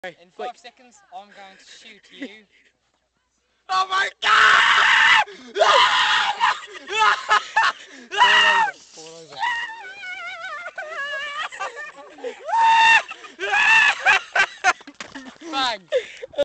In 5 seconds, I'm going to shoot you. Oh my God!